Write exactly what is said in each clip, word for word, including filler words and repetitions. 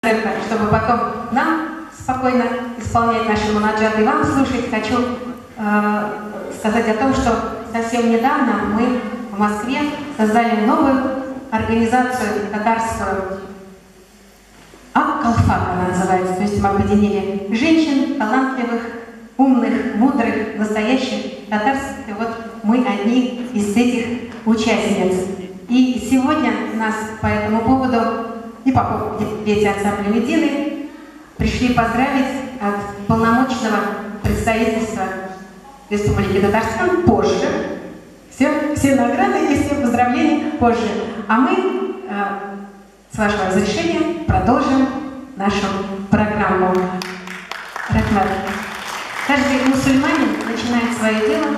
чтобы потом нам спокойно исполнять наши мунаджаты и вам слушать, хочу э, сказать о том, что совсем недавно мы в Москве создали новую организацию татарскую. Ак-Калфак она называется, то есть мы объединили женщин, талантливых, умных, мудрых, настоящих татарских. И вот мы одни из этих участниц. И сегодня нас по этому поводу и по поводу дети ансамбля Медины пришли поздравить от полномочного представительства Республики Татарстан позже. Все, все награды и все поздравления позже. А мы, э, с вашего разрешения, продолжим нашу программу. Рахмат. Каждый мусульманин начинает свое дело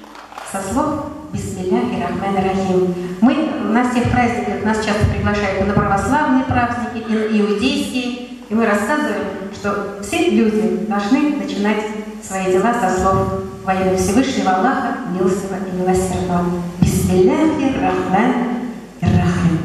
со слов «Бисмилляхи рахмани рахим». Мы на всех праздниках нас часто приглашают и на православные праздники, и на иудейские, и мы рассказываем, что все люди должны начинать свои дела со слов во имя Всевышнего Аллаха, милостивого и милосердного. Бисмилляхи рахмани рахим.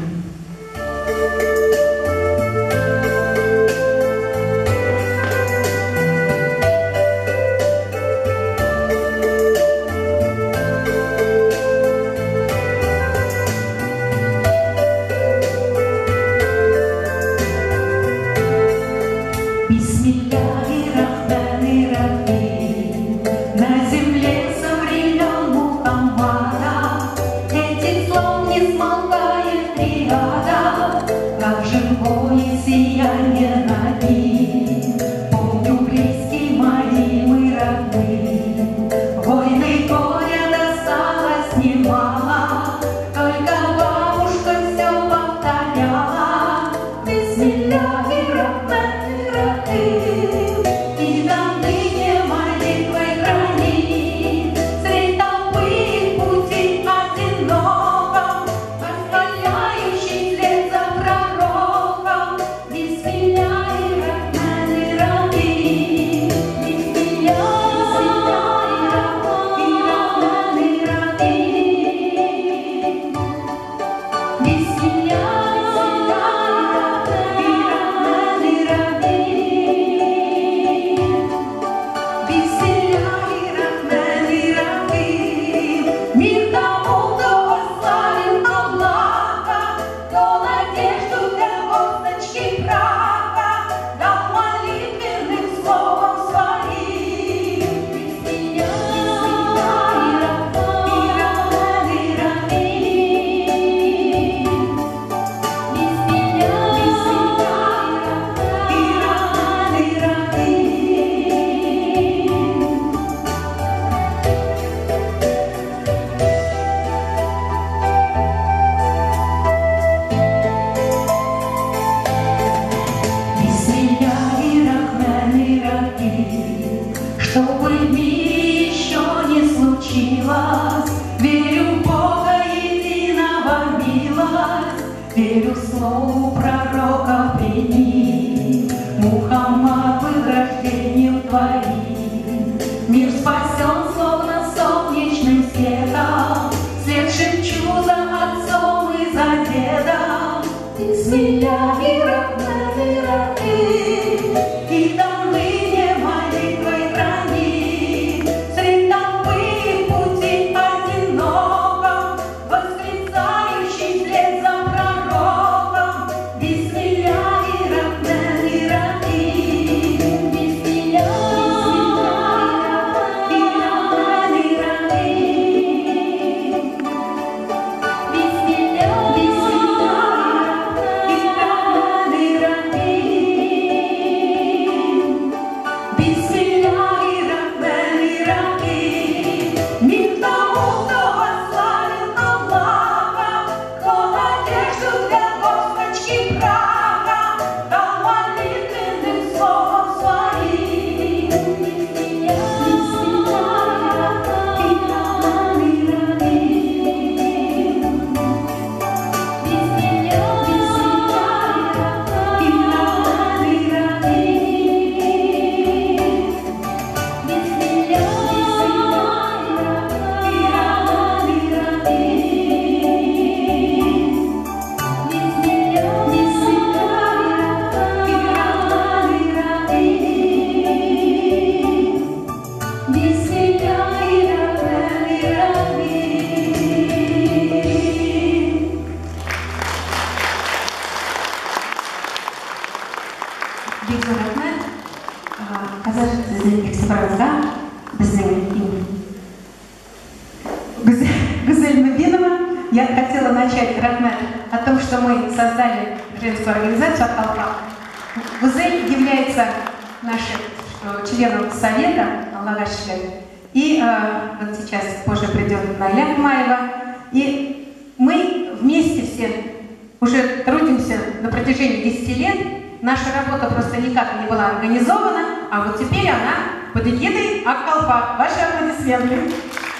Бисмилляхи Бигзу Рахмет, Казах Экспресса, Гузель Мубинова. Я хотела начать, Рахмет, о том, что мы создали женскую организацию «Акалпак». Гузель является нашим членом совета Аллагашеве. И э, вот сейчас позже придет Найля Кумаева. И мы вместе все уже трудимся на протяжении десяти лет. Наша работа просто никак не была организована, а вот теперь она под эгидой Акалпак. Ваши аплодисменты.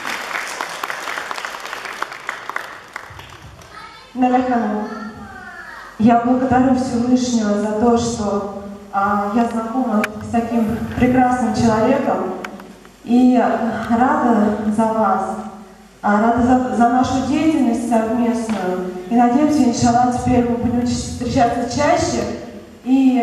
Наляхана, я благодарю Всевышнего за то, что а, я знакома с таким прекрасным человеком и рада за вас, а, рада за, за нашу деятельность совместную. И надеемся, иншаллах, теперь мы будем встречаться чаще и,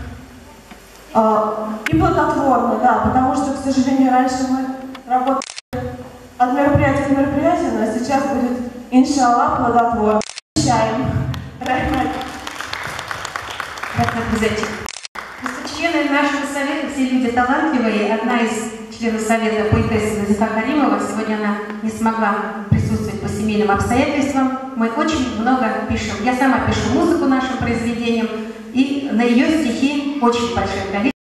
а, и плодотворно, да, потому что, к сожалению, раньше мы работали от мероприятия к мероприятию, но сейчас будет, иншаллах, плодотворно. Рахмет. Рахмет Гузельчик. Члены нашего совета, все люди талантливые. Одна из членов совета, поэтесса Назифа Каримова, сегодня она не смогла присутствовать по семейным обстоятельствам. Мы очень много пишем. Я сама пишу музыку нашим произведениям, и на ее стихи очень большое количество.